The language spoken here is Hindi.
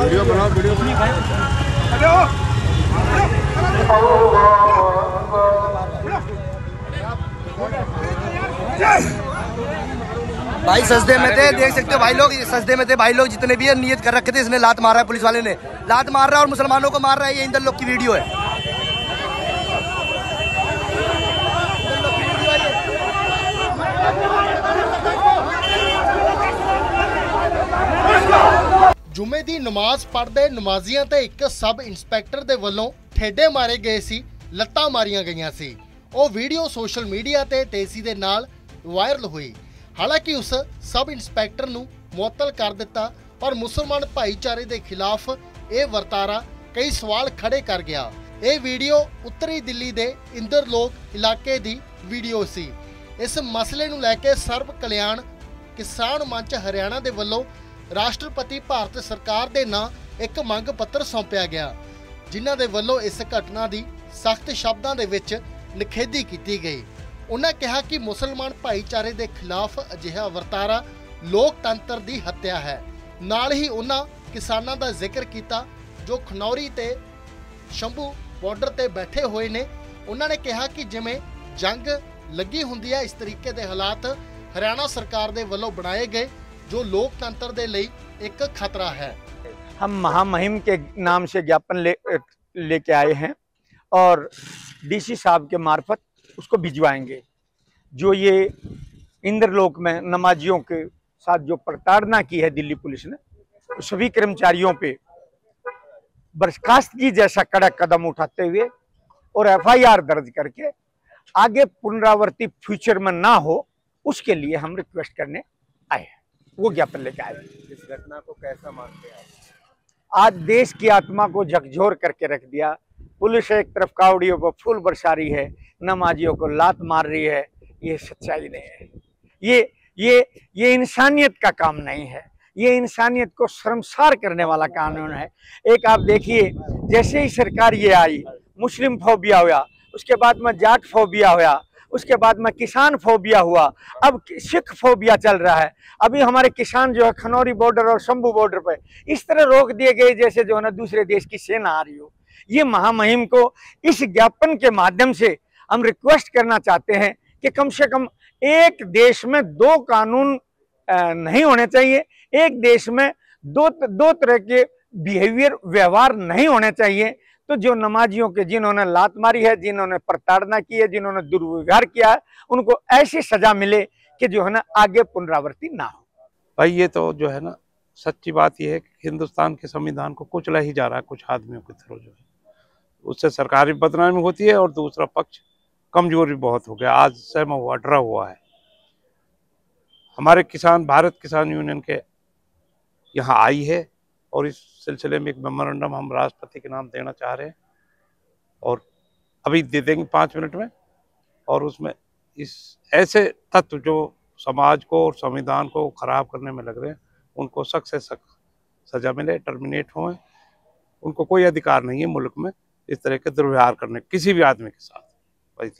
वीडियो बनाओ, वीडियो भाई सजदे में थे, देख सकते हो भाई लोग, सजदे में थे भाई लोग जितने भी है, नियत कर रखे थे। इसने लात मारा है, पुलिस वाले ने लात मार रहा है और मुसलमानों को मार रहा है। ये इंदर लोग की वीडियो है। जुमे दी नमाज पढ़दे नमाजियां ते एक सब इंस्पैक्टर दे वल्लों ठेडे मारे गए सी, लत्तां मारियां गईयां सी। ਉਹ ਵੀਡੀਓ ਸੋਸ਼ਲ ਮੀਡੀਆ ਤੇ ਤੇਜ਼ੀ ਦੇ ਨਾਲ ਵਾਇਰਲ ਹੋਈ। ਹਾਲਾਂਕਿ ਉਸ ਸਬ ਇੰਸਪੈਕਟਰ ਨੂੰ ਮੁਅੱਤਲ ਕਰ ਦਿੱਤਾ, ਪਰ ਮੁਸਲਮਾਨ ਭਾਈਚਾਰੇ ਦੇ ਖਿਲਾਫ ਇਹ ਵਰਤਾਰਾ ਕਈ ਸਵਾਲ ਖੜੇ ਕਰ ਗਿਆ। ਇਹ ਵੀਡੀਓ ਉੱਤਰੀ ਦਿੱਲੀ ਦੇ ਇੰਦਰ ਲੋਕ ਇਲਾਕੇ ਦੀ ਵੀਡੀਓ ਸੀ। ਇਸ ਮਸਲੇ ਨੂੰ ਲੈ ਕੇ ਸਰਬ ਕਲਿਆਣ ਕਿਸਾਨ ਮੰਚ ਹਰਿਆਣਾ ਦੇ ਵੱਲੋਂ ਰਾਸ਼ਟਰਪਤੀ ਭਾਰਤ ਸਰਕਾਰ ਦੇ ਨਾਂ ਇੱਕ ਮੰਗ ਪੱਤਰ ਸੌਂਪਿਆ ਗਿਆ, ਜਿਨ੍ਹਾਂ ਦੇ ਵੱਲੋਂ ਇਸ ਘਟਨਾ ਦੀ ਸਖਤ ਸ਼ਬਦਾਂ ਦੇ ਵਿੱਚ ਨਿਖੇਧੀ ਕੀਤੀ ਗਈ। ਉਹਨਾਂ ਕਿਹਾ ਕਿ ਮੁਸਲਮਾਨ ਭਾਈਚਾਰੇ ਦੇ ਖਿਲਾਫ ਅਜਿਹਾ ਵਰਤਾਰਾ ਲੋਕਤੰਤਰ ਦੀ ਹੱਤਿਆ ਹੈ। ਨਾਲ ਹੀ ਉਹਨਾਂ ਕਿਸਾਨਾਂ ਦਾ ਜ਼ਿਕਰ ਕੀਤਾ ਜੋ ਖਨੌਰੀ ਤੇ ਸ਼ੰਭੂ ਬਾਰਡਰ ਤੇ ਬੈਠੇ ਹੋਏ ਨੇ। ਉਹਨਾਂ ਨੇ ਕਿਹਾ ਕਿ ਜਿਵੇਂ ਜੰਗ ਲੱਗੀ ਹੁੰਦੀ ਹੈ, ਇਸ ਤਰੀਕੇ ਦੇ ਹਾਲਾਤ ਹਰਿਆਣਾ ਸਰਕਾਰ ਦੇ ਵੱਲੋਂ ਬਣਾਏ ਗਏ, जो लोकतंत्र दे लई एक खतरा है। हम महामहिम के नाम से ज्ञापन लेके आए हैं और डीसी साहब के मार्फत उसको भिजवाएंगे। जो ये इंद्रलोक में नमाजियों के साथ जो प्रताड़ना की है दिल्ली पुलिस ने, सभी कर्मचारियों पे बर्खास्तगी जैसा कड़क कदम उठाते हुए और FIR दर्ज करके आगे पुनरावृत्ति फ्यूचर में ना हो, उसके लिए हम रिक्वेस्ट करने आए हैं, वो ज्ञापन लेके आए। इस घटना को कैसा मानते हैं आप? आज देश की आत्मा को झकझोर करके रख दिया। पुलिस एक तरफ कावड़ियों को फूल बरसा रही है, नमाजियों को लात मार रही है। ये सच्चाई नहीं है, ये इंसानियत का काम नहीं है, ये इंसानियत को शर्मसार करने वाला कानून है। एक आप देखिए, जैसे ही सरकार ये आई, मुस्लिम फोबिया हुआ, उसके बाद में जाट फोबिया हुआ, उसके बाद में किसान फोबिया हुआ, अब सिख फोबिया चल रहा है। अभी हमारे किसान जो है खनौरी बॉर्डर और शंभू बॉर्डर पर इस तरह रोक दिए गए जैसे जो है ना दूसरे देश की सेना आ रही हो। ये महामहिम को इस ज्ञापन के माध्यम से हम रिक्वेस्ट करना चाहते हैं कि कम से कम एक देश में दो कानून नहीं होने चाहिए, एक देश में दो तरह के बिहेवियर व्यवहार नहीं होने चाहिए। तो जो नमाजियों के जिन्होंने लात मारी है, जिन्होंने प्रताड़ना की है, जिन्होंने दुर्व्यवहार किया है, उनको ऐसी सजा मिले कि जो है ना आगे पुनरावृत्ति ना हो। भाई ये तो जो है ना सच्ची बात यह है कि हिंदुस्तान के संविधान को कुचला ही जा रहा है कुछ आदमियों के थ्रू, जो है उससे सरकारी बदनामी होती है और दूसरा पक्ष कमजोर भी बहुत हो गया। आज से मैं डरा हुआ है। हमारे किसान भारत किसान यूनियन के यहाँ आई है और इस सिलसिले में एक मेमोरेंडम हम राष्ट्रपति के नाम देना चाह रहे हैं और अभी दे देंगे 5 मिनट में। और उसमें इस ऐसे तत्व जो समाज को और संविधान को खराब करने में लग रहे हैं, उनको सख्त से सख्त सजा मिले, टर्मिनेट हों। उनको कोई अधिकार नहीं है मुल्क में इस तरह के दुर्व्यवहार करने किसी भी आदमी के साथ।